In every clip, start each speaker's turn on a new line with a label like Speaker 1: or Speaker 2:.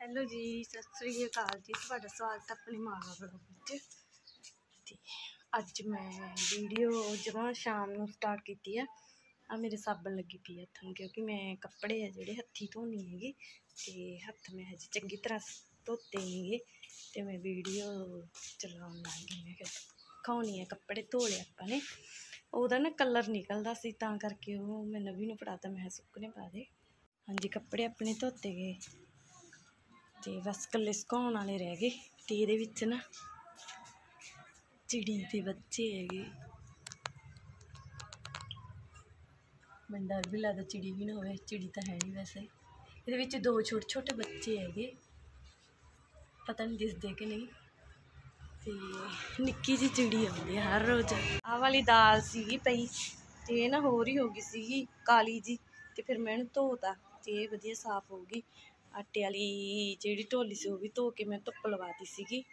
Speaker 1: Hello जी, सत श्री अकाल जी। तुहाडा स्वागत अपनी माँ का ब्लॉग विच। अज मैं वीडियो जमा शाम को स्टार्ट की है। आ मेरे साबन लगी पी हत्थन, क्योंकि मैं कपड़े है जोड़े हथी धोनी हैगी तो हथ में हज चंगी तरह धोते नहीं गे, तो मैं वीडियो चलाउण लग गई। मैं दिखाउणी है कपड़े धो ले अपने, ओहदा ना कलर निकलदा सी, तां करके वो मैं नवी नूं फड़ाता, मैं सुकने पा दे। हाँ जी, कपड़े अपने धोते गए तो बस कल्ले सुकाउण वाले रह गए। तो ये ना चिड़ी के बच्चे है, मैं डर भी लगता चिड़ी भी ना हो, चिड़ी तो है नहीं। वैसे ये दो छोटे छोटे बच्चे है, पता नहीं दिसदे कि नहीं। तो निक्की जी चिड़ी आती है हर रोज़। आह वाली दाल सी पई तो ना होर ही हो गई सी काली जी, तो फिर मैं धोता तो ये वधिया साफ हो गई। आटे वाली जी ढोली से भी धो के मैं धुप्प लवाती सी।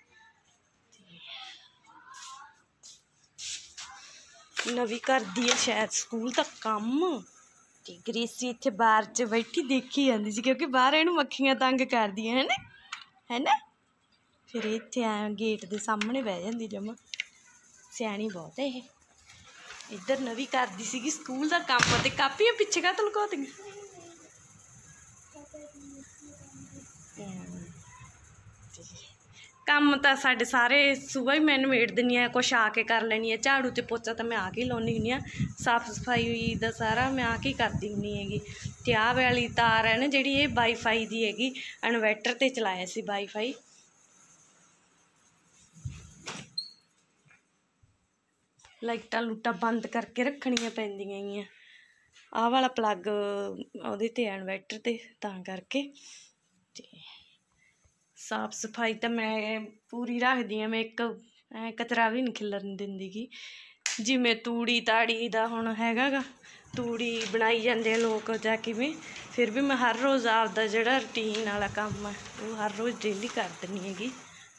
Speaker 1: नवी करदी है शायद स्कूल तक काम, तो ग्रेसी इत्थे बाहर च बैठी देखी जाती सी, क्योंकि बाहर इहनूं मक्खियां तंग करदियां है ना। फिर इत्थे गेट के सामने बह जाती जमा, सियाणी बहुत है ये। इधर नवी करदी सी स्कूल का काम, तो कापियां पिछे का लुका दी। काम तो साढ़े सारे सुबह ही मैं नवेड़ दिनी है, कुछ आके कर लैनी है। झाड़ू तो पोचा तो मैं आके लाउनी हुई हाँ, साफ सफाई का सारा मैं आके करती हुंदी हैगी। तो आह वाली तार है ना जी, ये वाईफाई की हैगी, इन्वर्टर ते चलाया सी वाईफाई। लाइटां लूटां बंद करके रखनियां पैंदियां। आह वाला प्लग उहदे ते इन्वर्टर ते, तां करके साफ सफाई तो मैं पूरी रखदी हाँ। मैं एक कचरा भी नहीं खिलरन दिंदी गी। जिमें तूड़ी ताड़ी दा हुण हैगा गा, तूड़ी बनाई जाते लोग जां किवें, फिर भी मैं हर रोज़ आपदा जिहड़ा रूटीन वाला काम है वो हर रोज़ डेली कर दिंदी हैगी।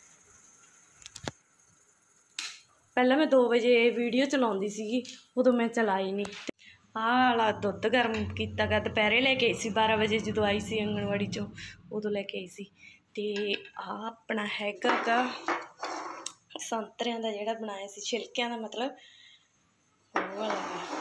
Speaker 1: पहले मैं 2 बजे वीडियो चलाउंदी सी, उदों मैं चलाई नहीं। आह वाला दुध गर्म किया गया दोपहरे लैके आई सी 12 बजे, जो आई सी आंगनवाड़ी चों उदों लैके आई सी। तो आह अपना हैगा गा संतरियां दा जिहड़ा बनाया सी, छिलकियां दा मतलब ओह वाला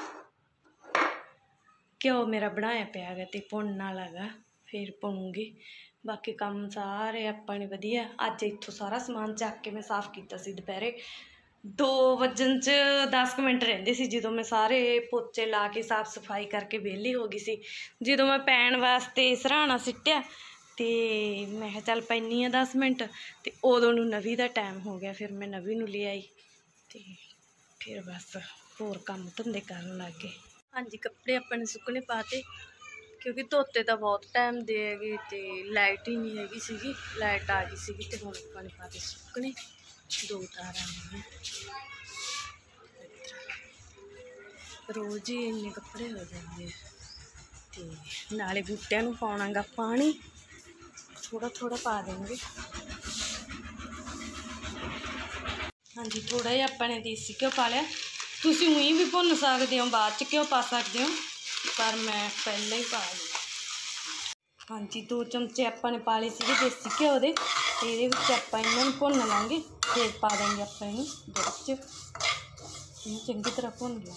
Speaker 1: घ्यो मेरा बनाया पिया गा, ते भुनन वाला गा, फिर भुनूंगी। बाकी काम सारे अपने वधिया। अज इत्थों सारा समान चक के मैं साफ किया सी। दोपहरे 2 वजन च 10 मिनट रहिंदे सी, जो मैं सारे पोचे ला के साफ सफाई करके वेली हो गई सी। जो मैं पैन वास्ते सराहना सिटिया तो मैं कहा चल पैनी 10 मिनट, तो उदों नवी का टाइम हो गया। फिर मैं नवी नूं ले आई, तो फिर बस होर काम धंधे करन लग गए। हाँ जी, कपड़े अपने सुकने पाते, क्योंकि धोते तो बहुत टाइम दे गए, तो लाइट ही नहीं हैगी सी। लाइट आ गई सी, तो हुण अपने पाते सुकने। 2 तारां ने रोज़ ही इन्ने कपड़े हो जाते हैं। तो नाले बूटियां नूं पाउणा गा पानी, थोड़ा थोड़ा पा देंगे। हाँ जी, थोड़ा जिहा अपने देसी घ्यो पा लिया। तुसीं उईं भी भुन सकदे हो, बाद च घ्यो पा सकदे हो, पर मैं पहले ही पा लिया। हाँ जी, 2 चमचे अपने पा लए सीगे देसी घ्यो दे, ते इहदे विच आपां इन्हां नूं भुन लांगे। फिर पा देंगे आपां इहनूं दुध च, इहनूं चंगी तरह भुन लिया।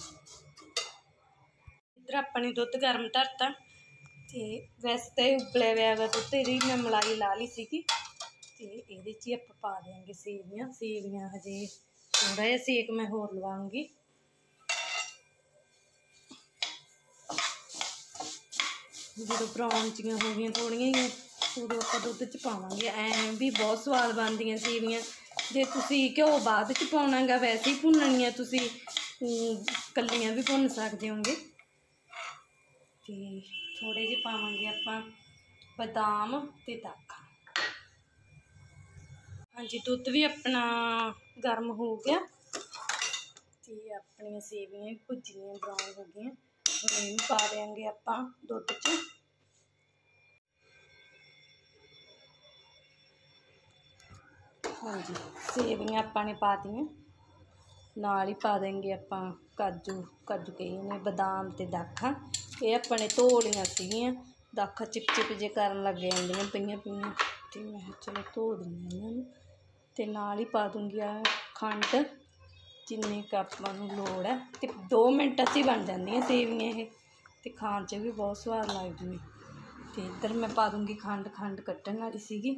Speaker 1: इधर अपने दुध गर्म धरता, तो वैसे तो उबले हुआ गा दुध, ये मैं मलाई ला ली सी। तो ये आप पा देंगे सेवियां। सेवियां हजे थोड़ा जिहा सेक मैं होर लवाऊंगी। जो ब्राउन जियां हो गई थोड़ियां ही, उदों आप दुध च पावांगे। ऐ भी बहुत स्वाद बनदियां सेवियां। जे तुसीं घ्यो बाद च पाउणा गा, वैसे ही भुननियां, तुसीं कल्लियां भी भुन सकदे होंगे। तो थोड़े जे पावांगे आपां बदाम ते दाखा। हाँ जी, दुध भी अपना गर्म हो गया, तो अपनी सेवियां भी भुज गई, ब्राउन हो गई। और पा देंगे आपां दुध च। हाँ जी, सेवियां आपां ने पा दियां, नाल ही पा देंगे आपां काजू कही ने बदाम ते दाखा। ये अपने धो लियां सीगियां, दाखा चिप चिप जे करन लग जांदियां पईयां। ਤੇ ਮੈਂ ਕਿਹਾ ਚਲੋ ਧੋ ਦਿੰਦੀ ਇਹਨਾਂ ਨੂੰ ਤੇ ਨਾਲ ही पा दूंगी आ खंड जिन्नी क आपां नूं लोड़ है। ते 2 मिनट च ही बन जांदियां सेवियां ये ते खाण च भी बहुत स्वाद लगदियां। ते इधर मैं पा दूंगी खंड, खंड कट्टण वाली सीगी।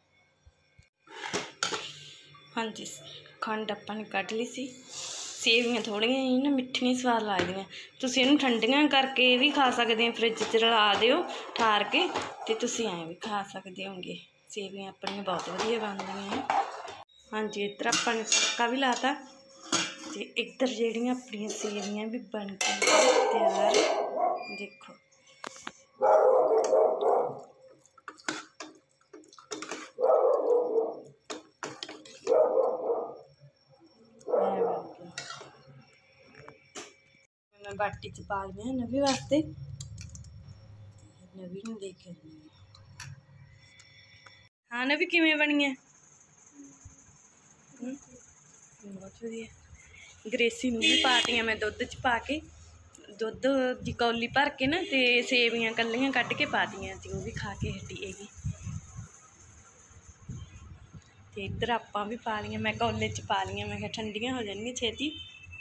Speaker 1: हाँ जी खंड आपां ने कट ली सी। सेवियां थोड़ियां ही ना मिठियां स्वाद लगदियां। तुसीं इहनूं ठंडियां करके भी खा सकदे हो, फ्रिज च रला दिओ ठार के ते तुसीं ऐं भी खा सकदे होगे। सेवियां अपनियां बहुत वधिया बनदियां हैं। हाँ जी इधर आपां ने तड़का भी लाता ते इधर जिहड़ियां अपनियां सेवियां भी बन के तैयार। देखो मैं बाटी च पा लिया नवी वास्ते, नवी नूं दे के। हाँ नवी किवें बनी है? बहुत वधिया। ग्रेसी नूं भी पातियां मैं दुद्ध च पा के, दुद्ध दी कौली भर के ना ते सेवियां कल्लियां कट के पातियां ते वो भी खा के हटी हैगी। ते इधर आपां भी पा लियां, मैं कौले च पा लियां, मैं ठंडियां हो जाणगियां छेती।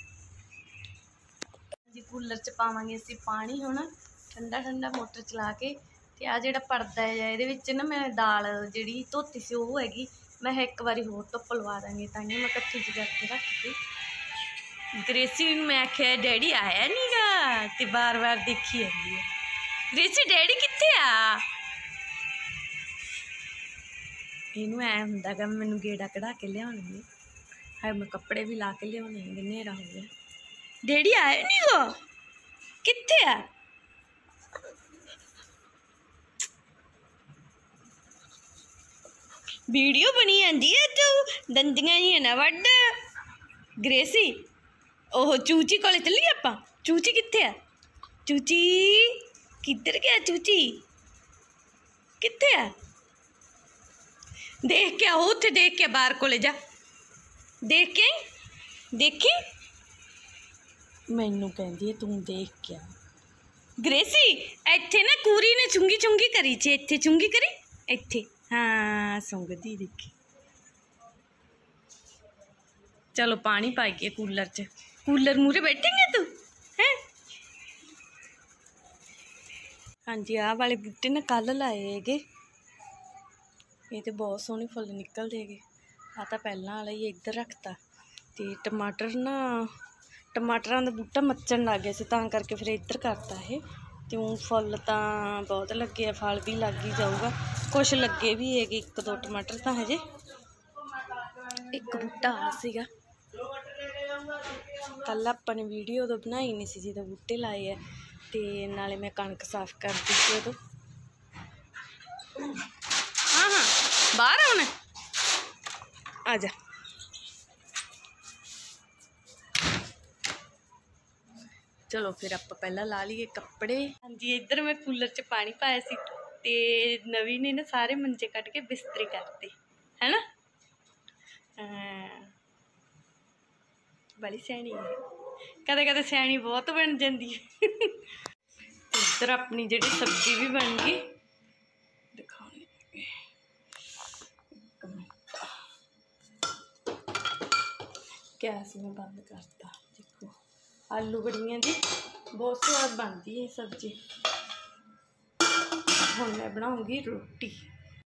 Speaker 1: जी कूलर च पावांगे असीं पानी हुण ठंडा ठंडा मोटर चला के। ते आ जिहड़ा पर्दा है इहदे विच ना मैं दाल जिहड़ी धोती सी ओह हैगी, मैं एक बारी होर धुप्प लवा दांगी ताइयों मैं कट्ठी जी करके रखती। ग्रेसी मैं आख्या डैडी आया नहीं गा ते बार बार देखी जांदी है। ग्रेसी डैडी कित्थे आ? इनू ऐ हुंदा गा मैनूं गेड़ा कढ़ा के लियाउणगे। हाए मैं कपड़े भी ला के लियाउणे नेरा हो गया। डैडी आए नहीं गो कित्थे आ? वीडियो बनी जाती है तू दंदियां ही ना वड्ड। ग्रेसी ओह चूची कोले चली आपां। चूची कित्थे आ? चूची किधर गया? चूची कित्थे आ? देख के आओ उत्थे, देख के बाहर कोले जा, देख के देखी मैनू कहती है तू देख के आ। ग्रेसी इत्थे ना कूरी ने चुंगी चुंगी करी चे, इत्थे चुंगी करी इत्थे। हाँ सुंगदी देखी। चलो पानी पाइए कूलर च, कूलर मूहरे बैठेंगे तू हैं? हाँ जी आह वाले बूटे ना कल लाए है, ये तो बहुत सोहने फुल निकलते है। आ तो पहला वाला ही इधर रखता। तो टमाटर ना टमाटरां दा बूटा मचन लग गया तां करके फिर इधर करता है। तो फुल तो बहुत लगे, फल भी लग ही जाऊगा। कुछ लगे भी है 1-2 टमाटर तो हजे एक बूटा आ सीगा। कल अपने वीडियो तो बनाई नहीं सी जो बूटे लाए है। तो नाले मैं कणक साफ करती थी उदों। हाँ हाँ बाहर आना आ जा। चलो फिर आप पहला ला लिए कपड़े। हाँ जी इधर मैं कूलर च पानी पाया सी ते नवी ने ना सारे मंजे कट के बिस्तरे करते है ना। बड़ी सियाणी है, कदे कदे सियाणी बहुत बन जाती है। इधर अपनी जी सब्जी भी बन गई, दिखाने गैस में बंद करता। देखो आलू बड़ियां दी बहुत स्वाद बनती है सब्जी। हुण मैं बनाऊंगी रोटी।